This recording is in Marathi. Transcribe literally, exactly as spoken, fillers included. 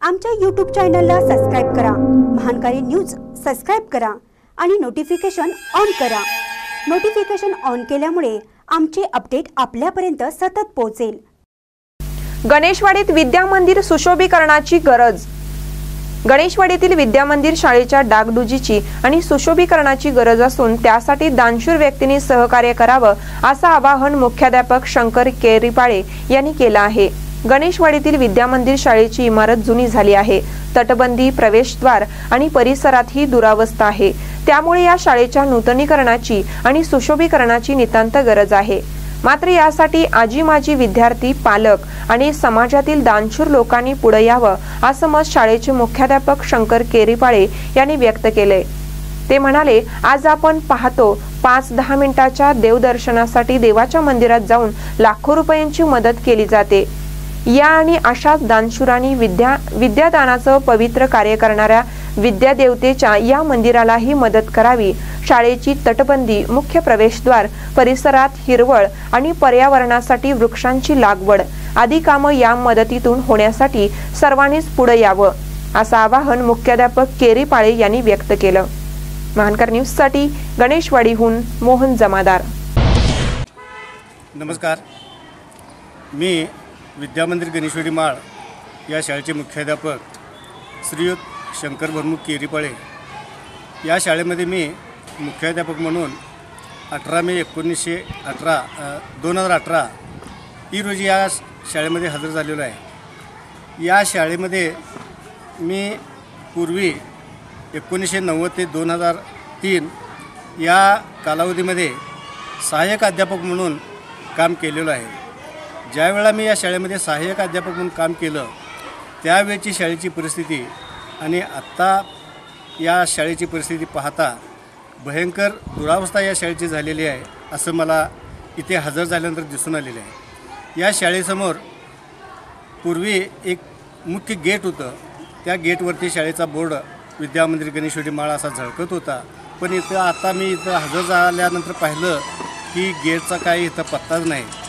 आमच्या यूट्यूब चॅनलला सबस्क्राइब करा, महानकारी न्यूज सबस्क्राइब करा आणि नोटिफिकेशन ऑन करा। नोटिफिकेशन ऑन केल्यामुळे आमचे अपडेट आपल्यापर्यंत सतत पोहोचेल। गणेशवाडीत विद्यामंदिर सुशोभीकरणाची गरज। गणेशवाडीतील विद्यामंदिर शाळेच्या डागडुजीची आणि सुशोभीकरणाची गरज असून त्यासाठी दानशूर व्यक्तींनी सहकार्य करावं असं आवाहन मुख्याध्यापक शंकर केरीपाळे यांनी केलं आहे। गणेशवाडीतील विद्यामंदिर शाळेची इमारत जुनी झाली आहे। तटबंदी, प्रवेशद्वार आणि परिसरातही दुरावस्था आहे। त्यामुळे या शाळेच्या नूतनीकरणाची आणि सुशोभीकरणाची नितांत गरज आहे। मात्र यासाठी आजी माजी विद्यार्थी, पालक आणि समाजातील दानशूर लोकांनी पुढे यावं असं मत शाळेचे मुख्याध्यापक शंकर केरीपाळे यांनी व्यक्त केले। ते म्हणाले, आज आपण पाहतो पाच दहा मिनिटाच्या देवदर्शनासाठी देवाच्या मंदिरात जाऊन लाखो रुपयांची मदत केली जाते। या आणि अशाच दानशूरांनी विद्या विद्यादानाचं पवित्र कार्य करणाऱ्या विद्यादेवतेच्या या मंदिरालाही मदत करावी। शाळेची तटबंदी, मुख्य प्रवेशद्वार, परिसरात हिरवळ आणि पर्यावरणासाठी वृक्षांची लागवड आदी कामं या मदतीतून होण्यासाठी सर्वांनीच पुढे यावं असं आवाहन मुख्याध्यापक केरीपाळे यांनी व्यक्त केलं। महानकर न्यूजसाठी गणेशवाडीहून मोहन जमादार। नमस्कार, मी विद्यामंदिर गणेशवाडी माळ या शाळेचे मुख्याध्यापक श्रीयुत शंकर भरमुख केरीपाळे या शाळेमध्ये मी मुख्याध्यापक म्हणून अठरा मे एकोणीसशे अठरा दोन हजार अठरा ही रोजी या शाळेमध्ये हजर झालेलो आहे। या शाळेमध्ये मी पूर्वी एकोणीसशे नव्वद ते दोन हजार तीन या कालावधीमध्ये सहाय्यक अध्यापक म्हणून काम केलेलं आहे। ज्यावेळेला मी या शाळेमध्ये सहाय्यक अध्यापक म्हणून काम केलं त्यावेळची शाळेची परिस्थिती आणि आत्ता या शाळेची परिस्थिती पाहता भयंकर दुरावस्था या शाळेची झालेली आहे असं मला इथे हजर झाल्यानंतर दिसून आलेलं आहे। या शाळेसमोर पूर्वी एक मुख्य गेट होतं, त्या गेटवरती शाळेचा बोर्ड विद्यामंदिर गणेशवाडी माळ असा झळकत होता, पण इथं आता मी इथं हजर झाल्यानंतर पाहिलं की गेटचा काही इथं पत्ताच नाही।